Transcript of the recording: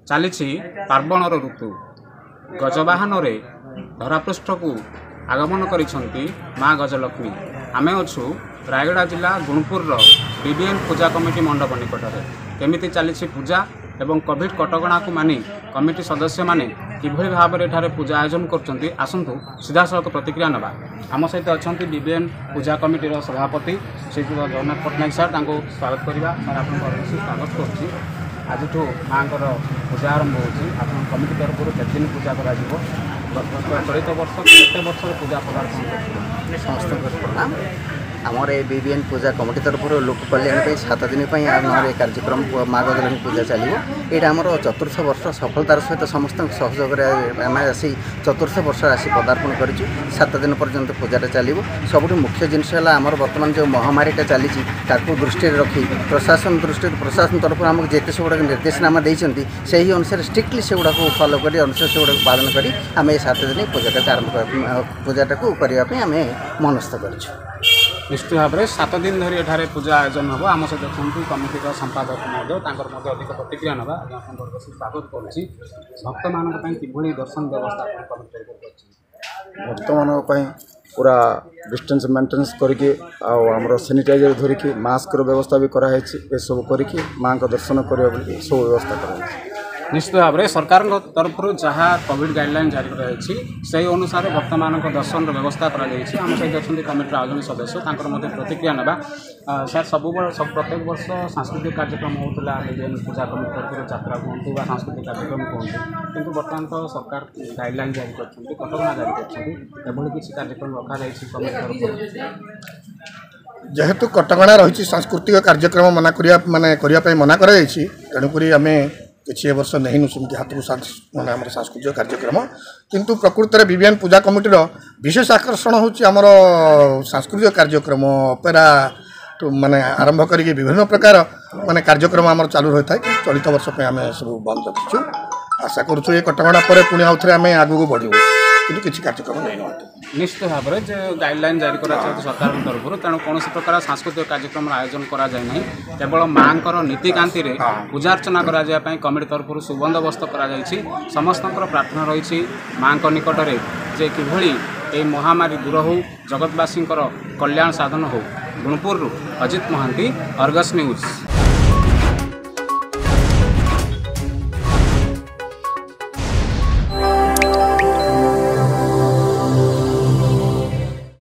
चली पार्वणर ऋतु गजवाहन धरापृष्ठ को आगमन करिसेंती माँ गजलक्ष्मी। आमे अच्छु रायगड़ा जिला गुणपुर बीबीएन पूजा कमिटी मंडप निकट में केमिति चली पूजा एवं कोविड कटकणा को मानि कमिटी सदस्य माने किभली भाव में एठारे पूजा आयोजन करछंती आसंतु सीधा सड़क प्रतिक्रिया नबा। आम सहित अच्छा बीबीएन पूजा कमिटी सभापति श्री जगन्नाथ पट्टनायक सर स्वागत करवा सर आप स्वागत करुँच। आज माँ पूजा आरंभ हो कमिटी तरफ केतदिन पूजा कर चलित वर्ष केते वर्ष पूजा पदार्थ समस्त प्रणाम। आमर ये बीबीएन पूजा कमिटी तरफ लोक कल्याण 7 दिन आम कार्यक्रम माँ गजलक्ष्मी पूजा चलो। यहाँ आमर चतुर्थ वर्ष सफलतार सहित समस्त सहयोग आम आसी चतुर्थ वर्ष आसी पदार्पण कर 7 दिन पर्यंत पूजाटा चलो। सबुठ मुख्य जिनस आमर बर्तमान जो महामारीटा चली दृष्टि रखी प्रशासन तरफ आमको जिते से गुड़ा निर्देशनामा देते से ही अनुसार स्ट्रिक्टली से गुड़ा फॉलो कर अनुसार से गुड़ा पालन कर आम 7 दिन पूजाटा आरंभ पूजाटा को करने आम मनस्थ कर निश्चित भाव में 7 दिन धरी एठारे पूजा आयोजन हम आम सहित अच्छा कमिटी संपादक महोदय अधिक प्रतिक्रिया ना स्वागत करुँच। भक्त मान कि दर्शन व्यवस्था भक्त मान पूरा डिस्टेंस मेंटेनेंस करके आमर सैनिटाइजर धरिकी मास्क व्यवस्था भी कराई सब करके माँ का दर्शन करने सब व्यवस्था कराई। निश्चित भाव में सरकार तरफ जहाँ कोविड गाइडलाइन जारी कराई से अनुसार भक्त मान दर्शन व्यवस्था कर आम सहित अच्छा कमिटी आयोजन सदस्य प्रतिक्रिया ना सर सब प्रत्येक वर्ष सांस्कृतिक कार्यक्रम होता पूजा कमिटी तरफ यात्रा कहतु सांस्कृतिक कार्यक्रम कहतु किंतु बर्तमान तो सरकार गाइडलाइन जारी कटकणा जारी कर किसी कार्यक्रम रखा कमिटी तरफ जेहेतु कटकणा रही सांस्कृतिक कार्यक्रम मना करने मना कर तेणुक आम किसी वर्ष नहीं सेमती हाथ को माने आम सांस्कृतिक कार्यक्रम किंतु प्रकृत में बीबीएन पूजा कमिटीर विशेष आकर्षण होमर सांस्कृतिक कार्यक्रम अपेरा माने आरंभ करके विभिन्न प्रकार माने कार्यक्रम आम चालू रही है। चलित वर्ष आम सब बंद रखीचु आशा करूँ ये कटकणा पर पुणी आउ थे आम आगू बढ़ू कि किसी कार्यक्रम नहीं। निश्चित भाव में जो गाइडलाइन जारी कर सरकार तरफ तेणु कौन प्रकार सांस्कृतिक कार्यक्रम आयोजन कराए केवल माँ नीतिकांति पूजार्चना करने कमिटी तरफ सुबंदोबस्त कर समस्त प्रार्थना रही माँ निकट में जे किभली ये महामारी दूर हो जगतवासी कल्याण साधन हो। Gunupur Ajit Mahanti Argus news.